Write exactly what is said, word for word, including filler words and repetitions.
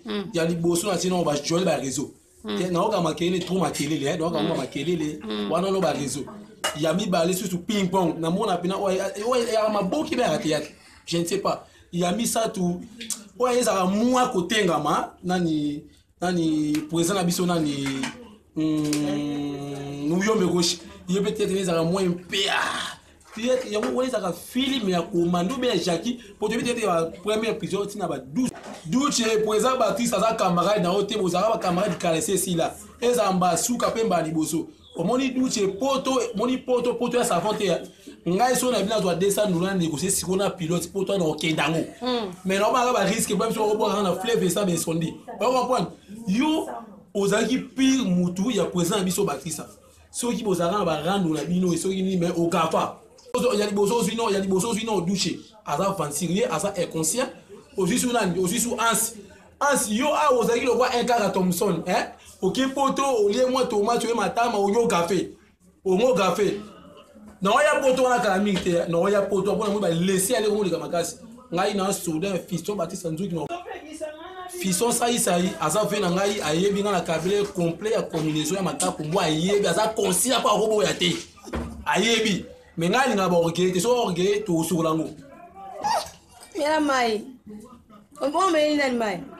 ya liboso na sino ba joli ba réseau na oka makele trop makele le donc on makele le wana no ba réseau ya mi balé sur ping pong na mona pina ouais ya maboki ba raté je ne sais pas il a mis ça tout ouais ça va moi côté ngama nani nani président na biso nani nous yombe gauche il peut être ça va moins pa peut-être ya mo ça va film ya commando bien Jackie pour te dire la première prison tina ba douze douze président Baptiste ça camarade na hotel bo ça ba camarade caresser si là et ça mba suka pemba liboso o moni douze poto moni poto poto ya savante ngai so na bina zo descendre na négocier si on a pilote poto na okendango mais normalement ba risque même si on va na fleuve ça bien sondi on comprendre yo ozaki pire mutu ya président biso Baptiste so ki bozara ba rando na bino so ki ni mais au gafa il y a des bosos il y a des bosos non douché asa vansirier asa inconscient aussi sous nani aussi sous ans ans yo a ozaki le roi un cara Thompson hein OK poto au lieu moi tomate tu matama au yo café au mo café non ya poto na kala militaire non ya poto pour moi ba laisser aller au liga makasi ngai na soudain fiston Baptiste Nzuki no fiston sai sai asa ve na ngai ayebi na kabile complet ya combinaison ya matapu moi ayebi asa conscient pa robo ya te ayebi mais ngai na ba orgueil so orgueil to sur lango mira mai on va me ir al mai